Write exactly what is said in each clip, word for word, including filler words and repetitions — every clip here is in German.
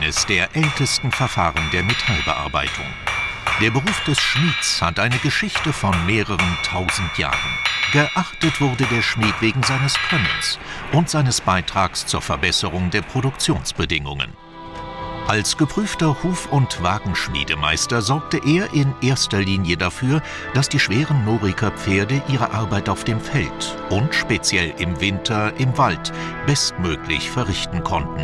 eines der ältesten Verfahren der Metallbearbeitung. Der Beruf des Schmieds hat eine Geschichte von mehreren tausend Jahren. Geachtet wurde der Schmied wegen seines Könnens und seines Beitrags zur Verbesserung der Produktionsbedingungen. Als geprüfter Huf- und Wagenschmiedemeister sorgte er in erster Linie dafür, dass die schweren Noriker Pferde ihre Arbeit auf dem Feld und speziell im Winter im Wald bestmöglich verrichten konnten.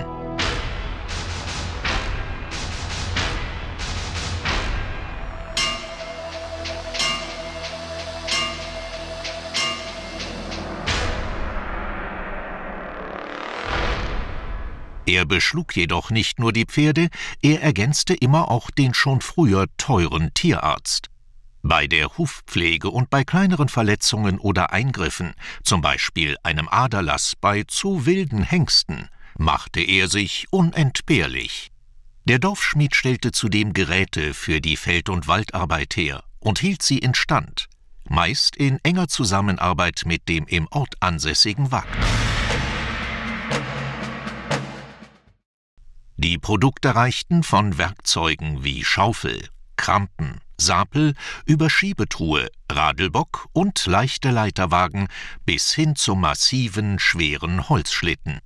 Er beschlug jedoch nicht nur die Pferde, er ergänzte immer auch den schon früher teuren Tierarzt. Bei der Hufpflege und bei kleineren Verletzungen oder Eingriffen, zum Beispiel einem Aderlass bei zu wilden Hengsten, machte er sich unentbehrlich. Der Dorfschmied stellte zudem Geräte für die Feld- und Waldarbeit her und hielt sie instand, meist in enger Zusammenarbeit mit dem im Ort ansässigen Wagner. Die Produkte reichten von Werkzeugen wie Schaufel, Krampen, Sapel über Schiebetruhe, Radelbock und leichte Leiterwagen bis hin zu massiven, schweren Holzschlitten.